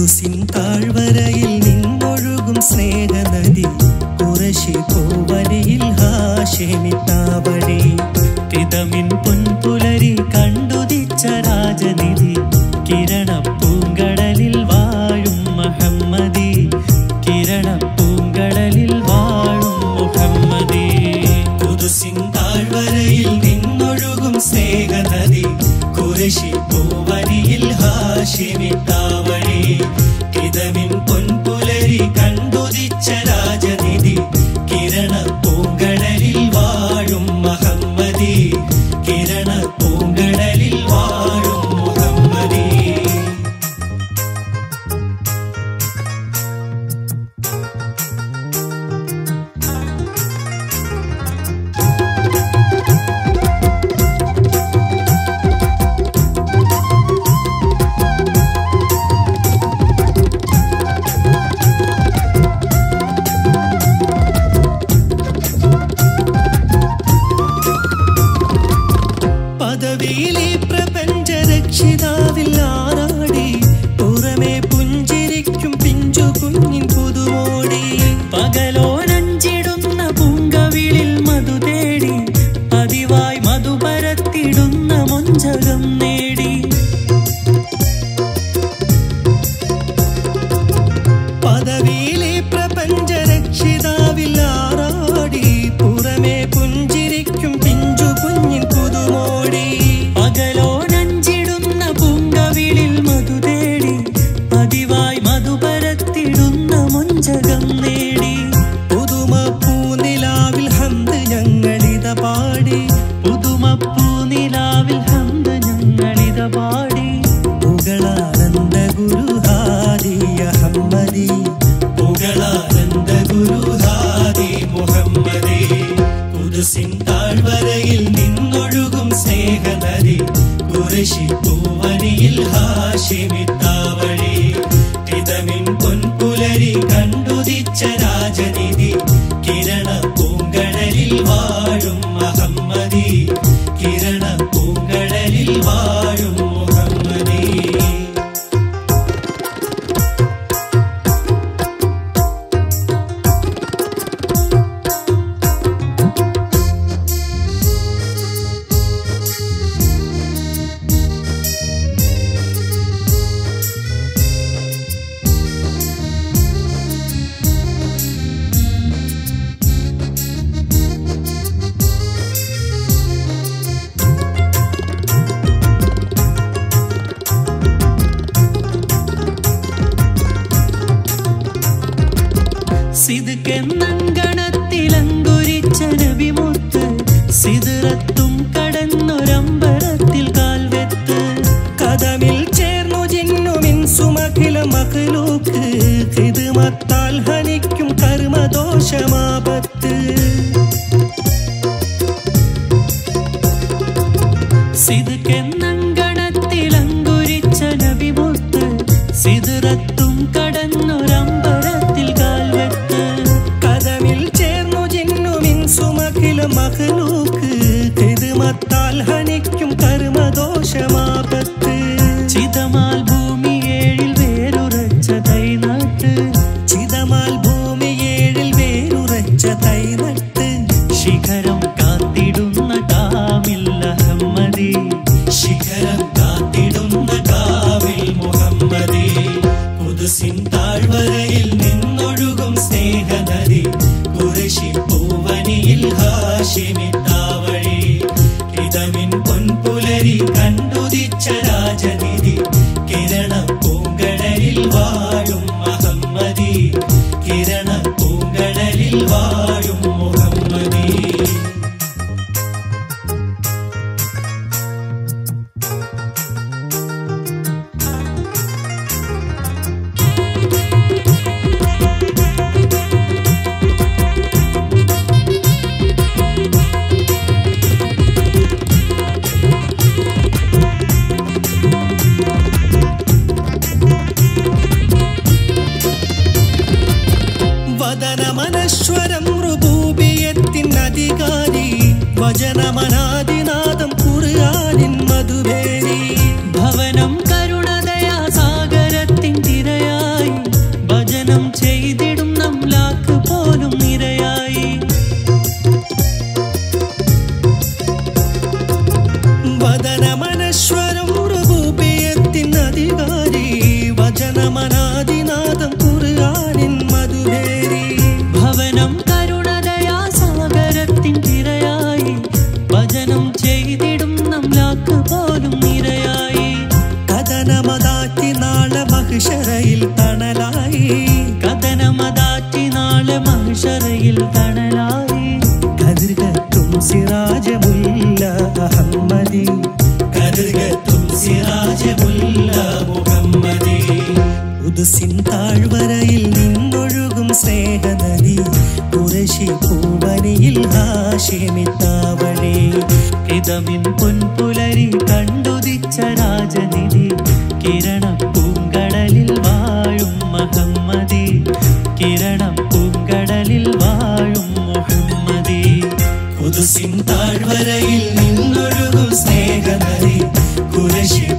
കുദുസിൻ താഴ്വരയിൽ നിന്നൊഴുകും സ്നേഹനദി ഖുറൈശി പൂവരിയിൽ ഹാഷിമിത്താവഴി തിതമിൻ പൊൻപുലരി കണ്ടുദിച്ച രാജനിധി കിരണപ്പൂങ്കടലിൽ വാഴും മുഹമ്മദി കിരണപ്പൂങ്കടലിൽ വാഴും മുഹമ്മദി കുദുസിൻ താഴ്വരയിൽ നിന്നൊഴുകും സ്നേഹനദി ഖുറൈശി പൂവരിയിൽ ഹാഷിമിത്താവഴി തിതമിൻ പൊൻപുലരി കണ്ടുദിച്ച രാജനിധി കിരണപ്പൂങ്കടലിൽ വാഴും മുഹമ്മദി കിരണപ്പൂങ്കടലിൽ വാഴും മുഹമ്മദി പദവിയിലെ പ്രപഞ്ചരക്ഷിതാവിൽ ആറാടി പുറമെ പുഞ്ചിരിക്കും പിഞ്ചു കുഞ്ഞിൻ പുതുമോടി പകലോരഞ്ചിടുന്ന പൂങ്കവിളിൽ മധു തേടി പതിവായി മധു പരത്തിടുന്ന മൊഞ്ചകം നേടി പദവിയിലെ പ്രപഞ്ചരക്ഷിതാവിൽ ആറാടി പുറമെ പുഞ്ചിരിക്കും പിഞ്ചു കുഞ്ഞിൻ പുതുമോടി പകലോരഞ്ചിടുന്ന പൂങ്കവിളിൽ മധു തേടി പതിവായി മധു പരത്തിടുന്ന മൊഞ്ചകം നേടി പുതുമപ്പൂനിലാവിൽ ഹംദ് ഞങ്ങളിത പാടി പുതുമപ്പൂനിലാവിൽ ഹംദ് ഞങ്ങളിത പാടി പുകളാനന്ദ ഗുരു ഹാദി അഹമ്മദി പുകളാനന്ദ ഗുരു ഹാദി മുഹമ്മദി കുദുസിൻ താഴ്വരയിൽ നിന്നൊഴുകും സ്നേഹനദി ഖുറൈശി പൂവരിയിൽ ഹാഷിമിത്താവഴി തിതമിൻ പൊൻപുലരി കണ്ടുദിച്ച രാജനിധി കിരണപ്പൂങ്കടലിൽ വാഴും മുഹമ്മദി കിരണപ്പൂങ്കടലിൽ വാഴും മുഹമ്മദി സിദ്ക്കെന്നങ്കണത്തിലങ്കുരിച്ച നബിമുത്ത് സിദ്റത്തും കടന്നൊരമ്പരത്തിൽ കാൽവെത്ത് കദമിൽ ചേർന്നു ജിന്നുമിൻസുമഖില മഖ്ലൂക്ക് ഖിദ്മത്താൽ ഹനിക്കും കർമ്മദോഷമാപത്ത് സിദ്ക്കെന്നങ്കണത്തിലങ്കുരിച്ച നബിമുത്ത് സിദ്റത്തും കടന്നൊരമ്പരത്തിൽ കാൽവെത്ത് കദമിൽ ചേർന്നു ജിന്നുമിൻസുമഖില മഖ്ലൂക്ക് ഖിദ്മത്താൽ ഹനിക്കും കർമ്മദോഷമാപത്ത് ചിതമാൽ ഭൂമി ഏഴിൽ വേരുറച്ച തൈനാട്ട് ചിതമാൽ ഭൂമി ഈശ്വരം റുബൂബിയത്തിൻ അധികാരി വചനമനാദിനാദം ഖുർആനിൻ മധുവേരി ഭവനം കരുണദയാ സാഗരത്തിൻ തിരയായി ഭജനം ചെയ്തിടും നംലാക്ക് പോലും നിരയായി കഥനമതാറ്റി നാളെ മഹ്ശറയിൽ തണലായി കഥനമതാറ്റി നാളെ മഹ്ശറയിൽ തണലായി കതിർകത്തും സിറാജമുല്ല അഹമ്മദി കതിർകത്തും സിറാജമുല്ല മുഹമ്മദി ഉദ്സിൻ താഴ്വരയിൽ നിന്നൊഴുകും സ്നേഹനദി ഖുറൈശി പൂവനിയിൽ ഹാഷിമിത്താവഴി ഹിതമിൻ പൊൻപുലരി കണ്ടുദിച്ച രാജനിധി കിരണം പൂങ്കടലിൽ വാഴും മുഹമ്മദി കിരണം പൂങ്കടലിൽ വാഴും മുഹമ്മദി ഖുദ്സിൻ താഴ്വരയിൽ നിന്നൊഴുകും സ്നേഹനദി ഖുറൈശി